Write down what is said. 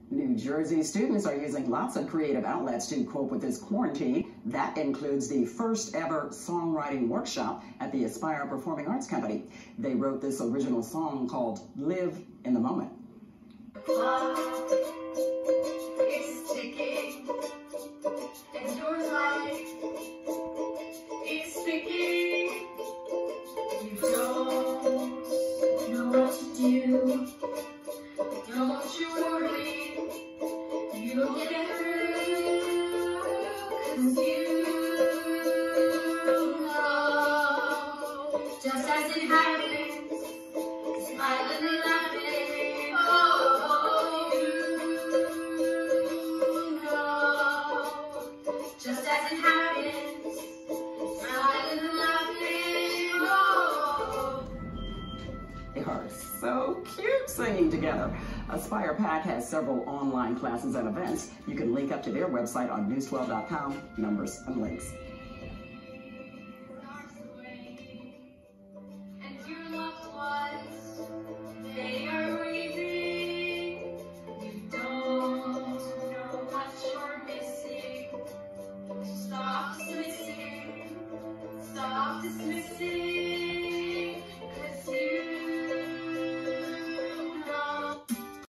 New Jersey students are using lots of creative outlets to cope with this quarantine. That includes the first ever songwriting workshop at the Aspire Performing Arts Company. They wrote this original song called Live in the Moment. It's ticking, and your life is speaking. You don't know what to do. Don't you worry, you'll get through, 'cause you know, just as it happens, smiling and laughing, oh, you know, just as it happens, smiling and laughing, oh. They are so cute singing together. Aspire PAC has several online classes and events. You can link up to their website on news12.com, numbers and links. And your loved ones, they are grieving. You don't know what you're missing. Stop dismissing. Stop dismissing.